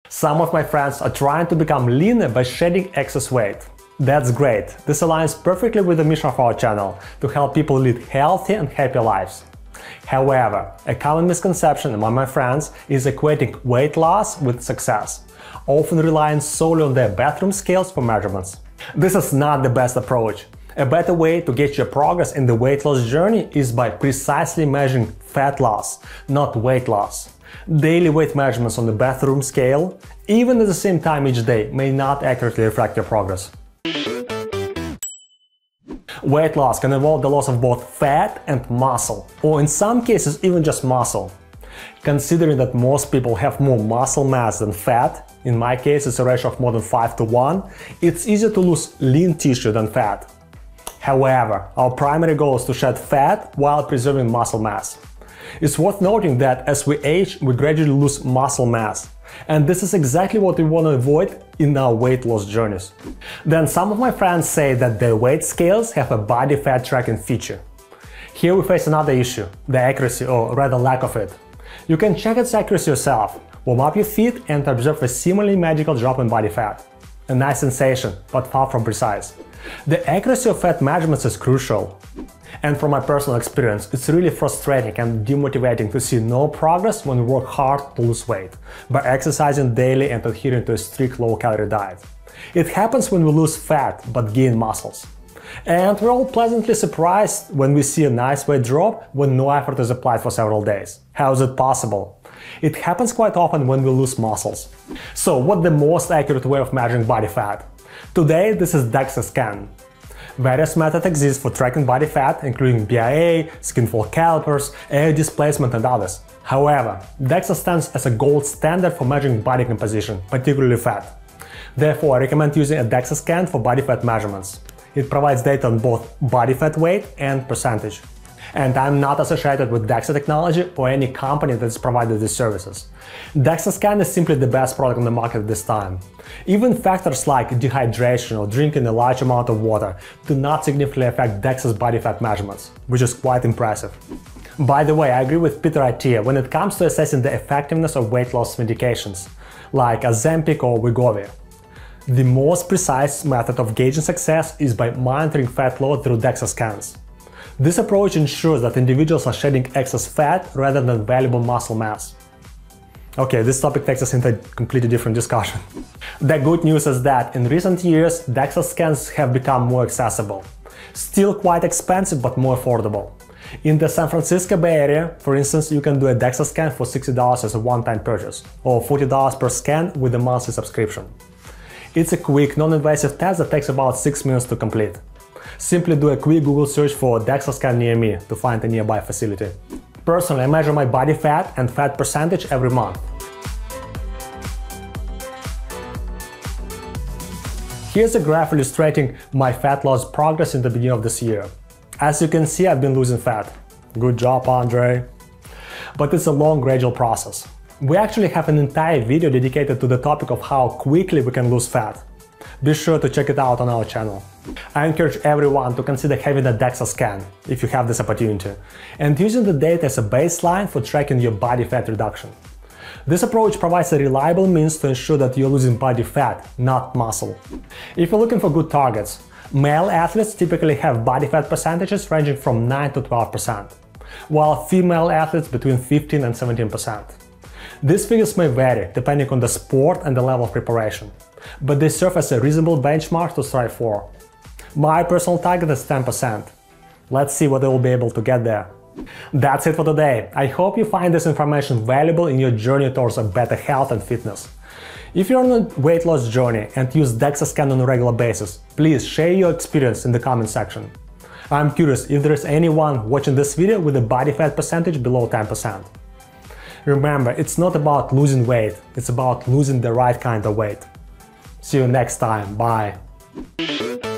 Some of my friends are trying to become leaner by shedding excess weight. That's great. This aligns perfectly with the mission of our channel to help people lead healthy and happy lives. However, a common misconception among my friends is equating weight loss with success, often relying solely on their bathroom scales for measurements. This is not the best approach. A better way to get your progress in the weight loss journey is by precisely measuring fat loss, not weight loss. Daily weight measurements on the bathroom scale, even at the same time each day, may not accurately reflect your progress. Weight loss can involve the loss of both fat and muscle, or in some cases even just muscle. Considering that most people have more muscle mass than fat, in my case it's a ratio of more than 5:1, it's easier to lose lean tissue than fat. However, our primary goal is to shed fat while preserving muscle mass. It's worth noting that as we age, we gradually lose muscle mass, and this is exactly what we want to avoid in our weight loss journeys. Then some of my friends say that their weight scales have a body fat tracking feature. Here we face another issue, the accuracy, or rather lack of it. You can check its accuracy yourself, warm up your feet and observe a seemingly magical drop in body fat. A nice sensation, but far from precise. The accuracy of fat measurements is crucial. And from my personal experience, it's really frustrating and demotivating to see no progress when we work hard to lose weight, by exercising daily and adhering to a strict low-calorie diet. It happens when we lose fat but gain muscles. And we're all pleasantly surprised when we see a nice weight drop when no effort is applied for several days. How is it possible? It happens quite often when we lose muscles. So what's the most accurate way of measuring body fat? Today this is DEXA scan. Various methods exist for tracking body fat, including BIA, skin fold calipers, air displacement and others. However, DEXA stands as a gold standard for measuring body composition, particularly fat. Therefore, I recommend using a DEXA scan for body fat measurements. It provides data on both body fat weight and percentage. And I'm not associated with DEXA technology or any company that has provided these services. DEXA scan is simply the best product on the market at this time. Even factors like dehydration or drinking a large amount of water do not significantly affect DEXA's body fat measurements, which is quite impressive. By the way, I agree with Peter Attia when it comes to assessing the effectiveness of weight loss medications, like Ozempic or Wegovy. The most precise method of gauging success is by monitoring fat load through DEXA scans. This approach ensures that individuals are shedding excess fat rather than valuable muscle mass. Okay, this topic takes us into a completely different discussion. The good news is that in recent years, DEXA scans have become more accessible. Still quite expensive, but more affordable. In the San Francisco Bay Area, for instance, you can do a DEXA scan for $60 as a one-time purchase, or $40 per scan with a monthly subscription. It's a quick, non-invasive test that takes about 6 minutes to complete. Simply do a quick Google search for DEXA scan near me to find a nearby facility. Personally, I measure my body fat and fat percentage every month. Here's a graph illustrating my fat loss progress in the beginning of this year. As you can see, I've been losing fat. Good job, Andrey. But it's a long, gradual process. We actually have an entire video dedicated to the topic of how quickly we can lose fat. Be sure to check it out on our channel. I encourage everyone to consider having a DEXA scan, if you have this opportunity, and using the data as a baseline for tracking your body fat reduction. This approach provides a reliable means to ensure that you're losing body fat, not muscle. If you're looking for good targets, male athletes typically have body fat percentages ranging from 9 to 12%, while female athletes between 15 and 17%. These figures may vary depending on the sport and the level of preparation, but they serve as a reasonable benchmark to strive for. My personal target is 10%. Let's see whether we'll be able to get there. That's it for today. I hope you find this information valuable in your journey towards a better health and fitness. If you're on a weight loss journey and use DEXA scan on a regular basis, please share your experience in the comment section. I'm curious if there is anyone watching this video with a body fat percentage below 10%. Remember, it's not about losing weight, it's about losing the right kind of weight. See you next time, bye!